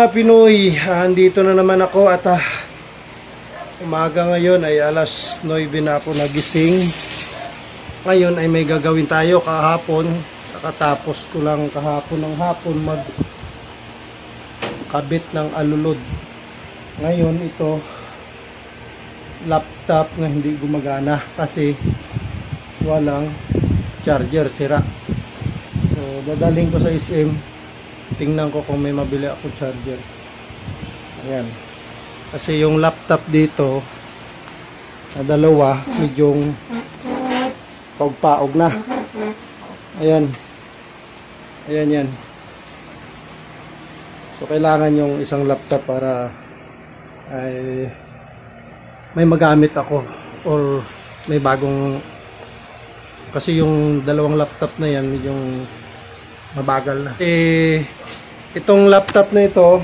mga Pinoy, andito na naman ako at umaga ngayon ay alas 9 na ako nagising. Ngayon ay may gagawin tayo. Kahapon, nakatapos ko lang kahapon ng hapon magkabit ng alulod. Ngayon ito, laptop na hindi gumagana kasi walang charger, sira. So dadalhin ko sa SM, tingnan ko kung may mabili ako charger. Ayan, kasi yung laptop dito na dalawa medyo paog-paog na. Ayan, ayan yan. So kailangan yung isang laptop para ay may magamit ako or may bagong, kasi yung dalawang laptop na yan medyo mabagal na. Itong laptop na ito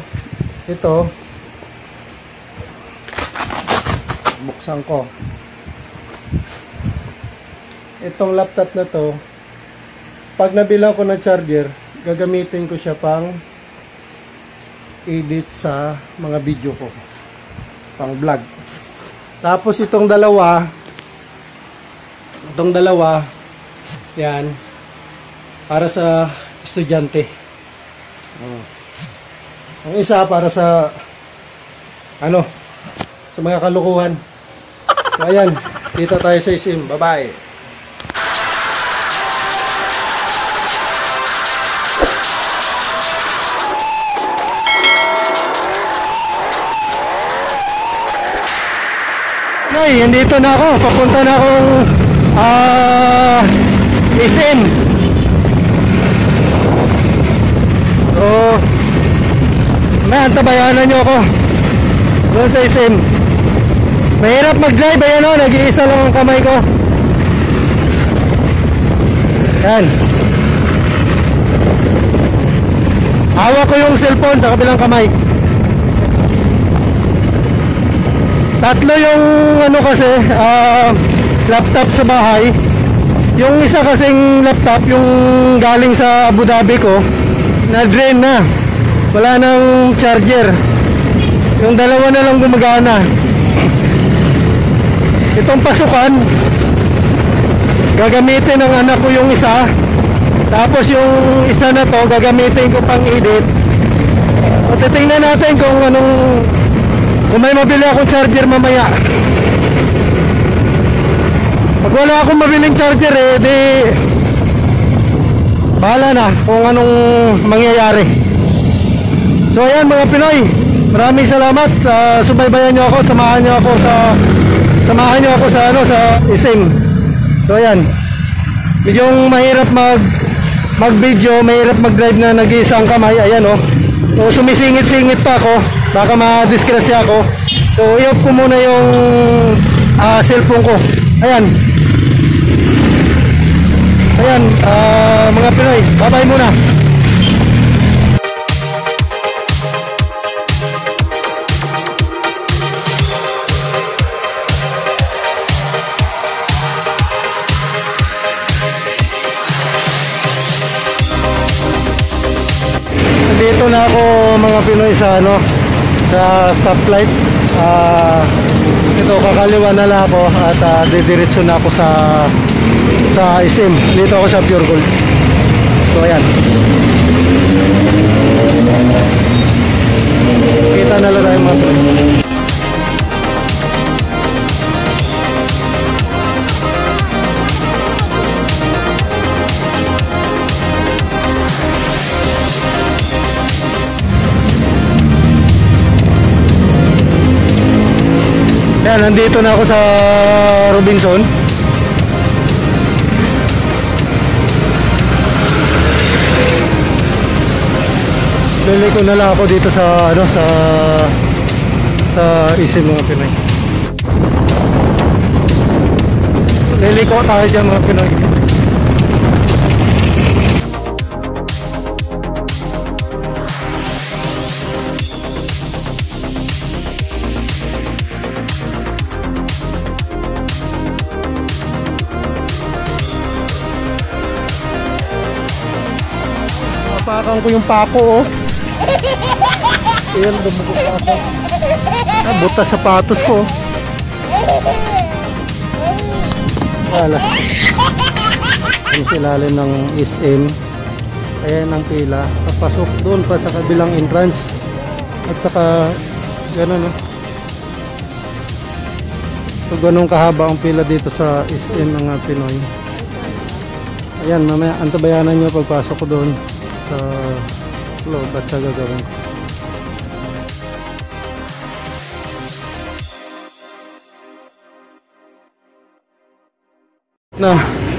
buksan ko. Itong laptop na to, pag nabilang ko ng charger, gagamitin ko siya pang edit sa mga video ko, pang vlog. Tapos itong dalawa yan para sa estudyante. Ang isa para sa sa mga kalukuhan. So ayan, kita tayo sa SM. Bye bye. Ay, nandito na ako. Papunta na akong SM. So, may antabayanan nyo ako doon sa SM. Mahirap mag-drive. Ayan o, nag-iisa lang ang kamay ko. Yan. Hawak ko yung cellphone sa kabilang kamay. Tatlo yung kasi laptop sa bahay. Yung isa kasing laptop, yung galing sa Abu Dhabi ko, na drain na, wala nang charger. Yung dalawa na lang gumagana. Itong pasukan, gagamitin ng anak ko yung isa. Tapos yung isa na to, gagamitin ko pang edit. O titingnan natin kung kung may mabili akong charger mamaya. Pag wala akong mabiling charger di bahala na kung anong mangyayari. So ayan mga Pinoy, maraming salamat. Subaybayan nyo ako, samahan nyo ako sa SM. So ayan, medyo mahirap mag-video, mahirap mag-drive na nag-iisang kamay. Ayan so sumisingit-singit pa ako, baka ma-disgrasya ako. So i-off ko muna yung cellphone ko. Ayan, mga Pinoy, bye-bye muna. Dito na ako mga Pinoy sa stoplight. Ito, kakaliwa na lang ako at didiretso na ako sa SM. Dito ako sa Pure Gold. So ayan, kita na lang tayo mga Pinoy. Yan, nandito na ako sa Robinson. Liliko na lang ako dito sa SM mga Pinoy. Liliko tayo dyan mga Pinoy. Napakan ko yung pako Ayan, bumuko pa ako. Ah, butas sapatos ko. Wala. Ang silalim ng SM. Ayan ang pila. Papasok doon pa sa kabilang entrance. At saka, gano'n, no? So, ganun kahaba ang pila dito sa SM ng Pinoy. Ayan, mamaya antabayanan nyo pagpasok ko doon sa loob at sa gagawin ko. Na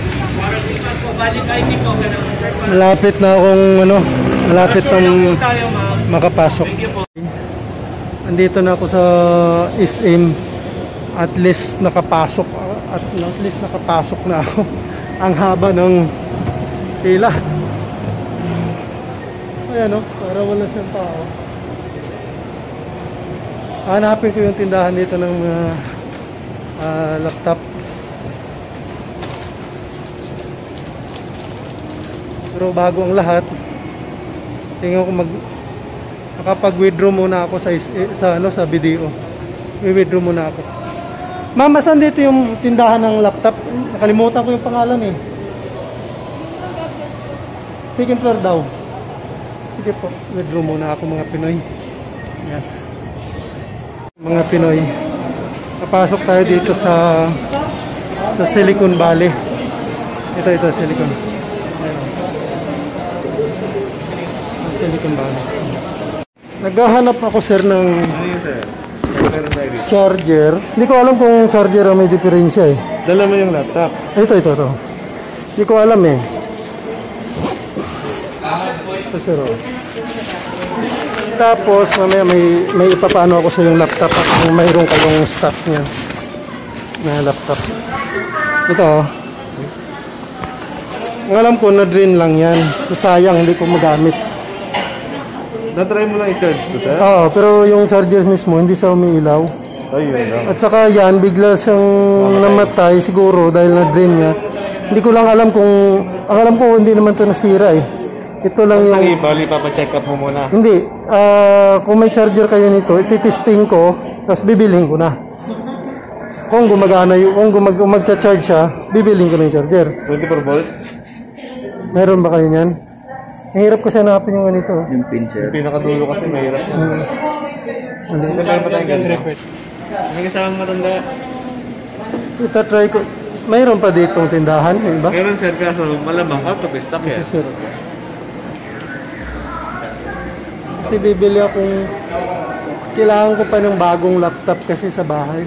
malapit na akong malapit nang makapasok. Andito na ako sa SM. At least nakapasok na ako. Ang haba ng pila. Ayan, para wala siyang tao. Hanapin ko yung tindahan dito ng laptop. Pero bago ang lahat, tingnan ko makapag-withdraw muna ako sa video. I-withdraw muna ako. Ma'am, saan dito yung tindahan ng laptop? Nakalimutan ko yung pangalan eh. Second floor daw. Sige po, withdraw muna ako mga Pinoy. Yan. Mga Pinoy, papasok tayo dito sa Silicon Valley. Ito Silicon. Silicon Valley. Naghahanap ako sir ng charger. Hindi ko alam kung charger ang may diferensya eh. Dala mo yung laptop. Ito. Hindi ko alam eh. Ito sir. Tapos mamaya may ipapano ako sa yung laptop at kung mayroon kayong stock niya na laptop. Ito. Ang alam ko na drain lang yan. So, sayang hindi ko magamit. Na-try mo lang i-charge ko, sir? Oo, pero yung charger mismo hindi siya umiilaw. Ay, yun lang. At saka yan, bigla siyang namatay siguro dahil na-drain niya. Hindi ko lang alam kung... Ang alam ko hindi naman ito nasira eh. Ito lang yung... Bali, papacheck up mo muna. Hindi. Kung may charger kayo nito, ititesting ko, tapos bibilhin ko na. Kung gumagana yung... Kung magcha-charge siya, bibilhin ko na yung charger. 24 volts? Meron ba kayo niyan? Mahirap kasi hanapin yung ganito. Yung pin, sir. Yung pinakadulo kasi mahirap. Meron pa tayong ganito. May kasamang matanda. Itatry ko. Mayroon pa ditong tindahan, may iba? Meron, sir, kaso malamang out of stock yan. Sir. Kasi bibili akong... Kailangan ko pa ng bagong laptop kasi sa bahay.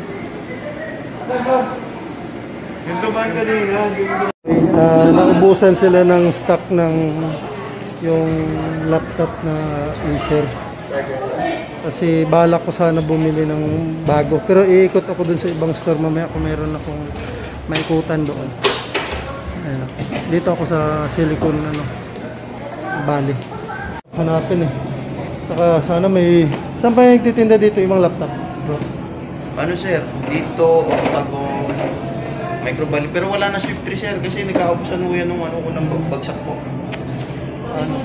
Yung tumahan kanina. Naubusan sila ng stock ng yung laptop na Acer. Kasi balak ko sana bumili ng bago. Pero iikot ako dun sa ibang store mamaya kung meron akong maikutan doon. Ayan. Dito ako sa Silicon Valley. Hanapin eh. Saka sana may... Saan pa yung nagtitinda dito ibang laptop, bro? Ano sir? Dito o bagong microbali. Pero wala na Swift 3 sir kasi nagkaubusan mo yan ng ko ng bagsak po. Ano?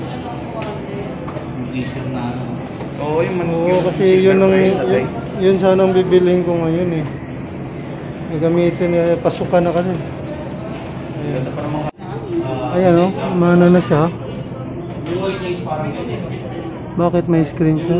Oo, yung Oo, kasi yun ang yun sana ang bibilihin ko ngayon eh. Gagamitin pasukan na kasi. Ayan. Ayan o, mana na siya. Bakit may screen siya?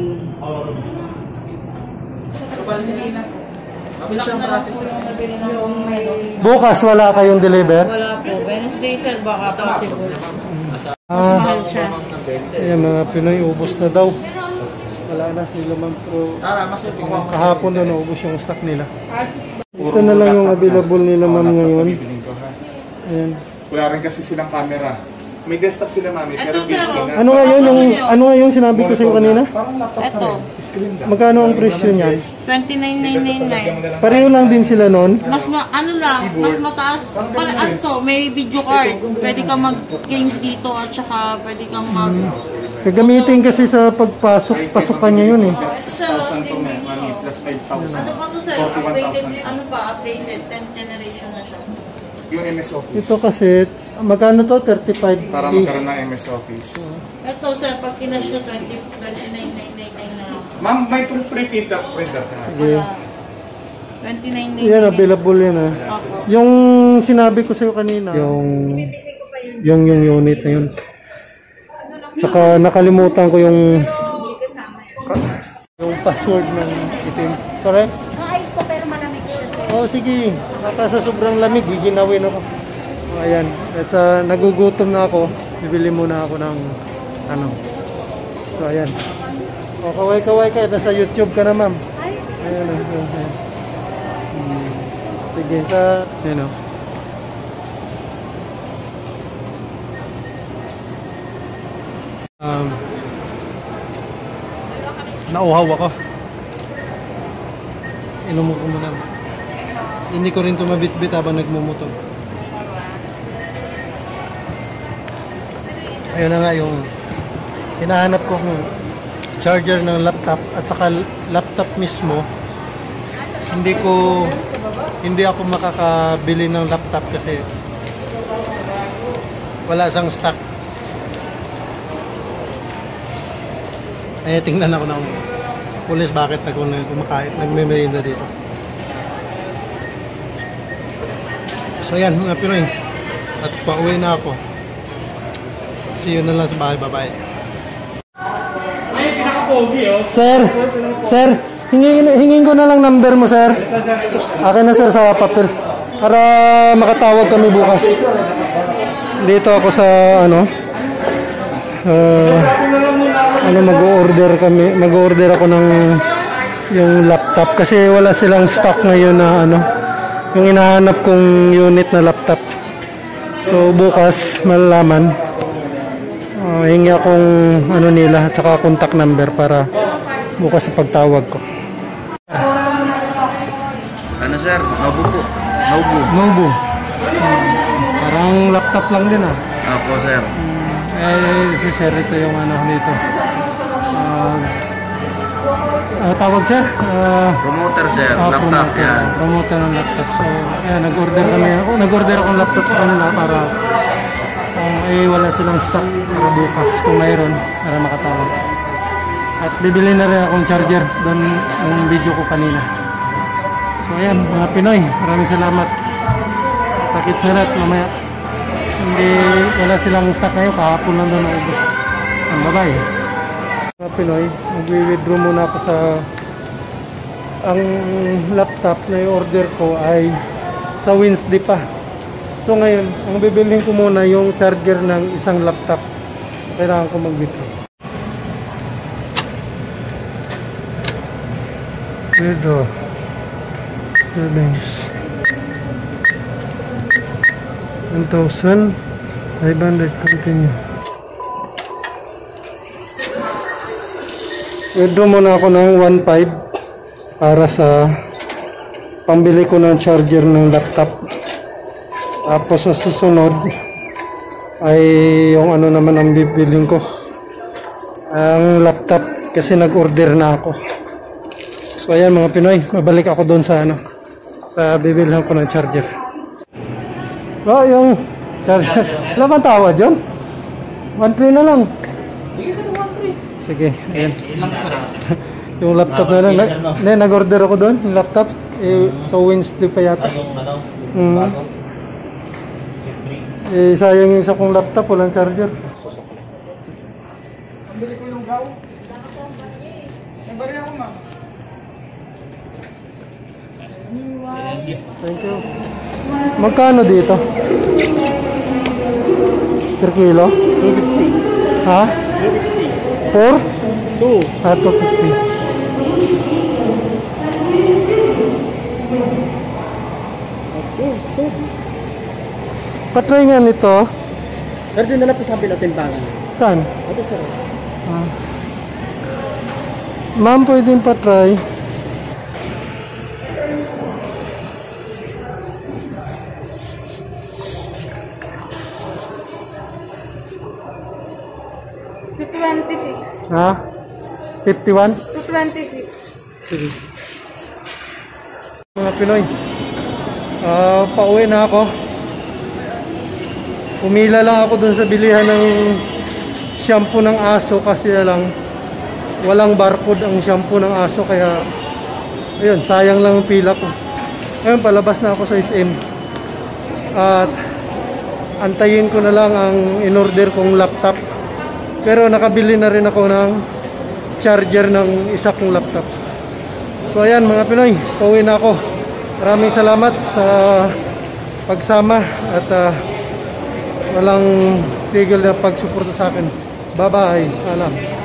Bukas wala kayong deliver? Wala po. Wednesday sir, baka possible. Mahal siya. Ayan mga Pinoy, ubos na daw. Wala na sila man po. Kahapon doon, ubos yung stock nila. Ito na lang yung available nila ma'am ngayon. Ayan. Wala rin kasi silang camera. May desktop sila, mami. Pero Ito, sir, na. Ano nga yung sinabi ko sa iyo kanina? Parang laptop Ito. na rin. Screen lang. Magkano ang presyo niyan? 29,999. Pareho lang din sila noon. Mas ano lang, mas mataas. Para ano to, may video card. Pwede kang mag-games dito at saka pwede kang mag... Gagamitin kasi sa pagpasok, pasukan niya yun eh. Ito sir, 6,000 to, mami. Plus 5,000. ano pa to sir? Updated, ano pa? Updated, 10th generation na siya. Yung MS Office. Ito kasi, magkano to? 35 Para magkaroon ng MS Office. Ito sir, pag kinash nyo, 29,999 na Ma'am, may free printer ka. Sige. 29.99. Yan, available yan ah. Opo. Yung sinabi ko sa'yo kanina, yung unit na yun. Saka nakalimutan ko yung password ng itim. Sorry? Ayos po pero malamig siya, sir. Oh, sige. Baka sa sobrang lamig, giginawin ako. Oh, ayan. At nagugutom na ako. Bibili muna ako ng ano. So, ayan. O, kaway-kaway ka. Nasa YouTube ka na, ma'am. Ayan. Ayan. Sige, sa... Ayan o. Nauhaw ako. Inom ko muna. Hindi ko rin tumabit-bit habang nagmumutog. Ayun na nga yung hinahanap ko kung charger ng laptop at saka laptop mismo. Hindi ako makakabili ng laptop kasi wala sang stock. Ay tingnan ako ng pulis bakit ako kumakain, nagme-merienda dito. So yan mga Pinoy, at pauwi na ako. See you na lang sa bahay, bye-bye. Ay, pinaka-pogi oh. Sir, hingin ko na lang number mo, sir. Akin na, sir, sa papel. Para makatawag kami bukas. Dito ako sa, mag-order ako ng yung laptop. Kasi wala silang stock ngayon na, yung hinahanap kong unit na laptop. So, bukas, malalaman. Hingi akong, nila, tsaka contact number para bukas sa pagtawag ko. Ano sir? Nobu po. Nobu. Parang laptop lang din ah. Opo sir. Si sir ito yung dito. Tawag sir? Promoter sir. Laptop yan. Promoter ng laptop. So, ayan, nag-order kami. Nag-order akong laptop sa kanila para wala silang stock para bukas kung mayroon para makatawag. At bibili na rin akong charger doon yung video ko kanina. So ayan mga Pinoy, maraming salamat. Takit sarat mamaya. Hindi wala silang stock ngayon, kahapon lang doon ako. Bye bye. Mga Pinoy, mag-withdraw muna ako sa ang laptop na i-order ko ay sa Wednesday pa. So ngayon, ang bibilhin ko muna yung charger ng isang laptop. Kailangan ko mag-withdraw. Withdraw. Settings. 1,500. Continue. Withdraw muna ako ng 1,500 para sa pambili ko ng charger ng laptop. Tapos sa susunod ay yung naman ang bibiling ko, ang laptop, kasi nag-order na ako. So ayan mga Pinoy, mabalik ako doon sa sa bibilhan ko ng charger. Yung charger, wala bang tawad yun? 1,300 na lang. Sige, ayan. Yung laptop na lang, nag-order ako doon, yung laptop, so Wednesday pa yata. Sayang yung isa kong laptop, walang charger. Pambili ko yung gaw. Nabali ako, ma'am. Thank you. Magkano dito? Per kilo? 250. Ha? 250. 4? 2. 250. Patry nga nito. Sir, din na lang po sa kabilang timbangan. Saan? Ito sir. Ma'am, pwedeng patry. Ha? 51? 226. Sige. Mga Pinoy, pauwi na ako. Pumila lang ako dun sa bilihan ng shampoo ng aso kasi lang walang barcode ang shampoo ng aso, kaya ayun, sayang lang ang pila ko. Ngayon palabas na ako sa SM at antayin ko na lang ang in-order kong laptop, pero nakabili na rin ako ng charger ng isa kong laptop. So ayan mga Pinoy, pauwi na ako. Maraming salamat sa pagsama at walang tigil na pagsuporta sa akin. Bye bye. Alam.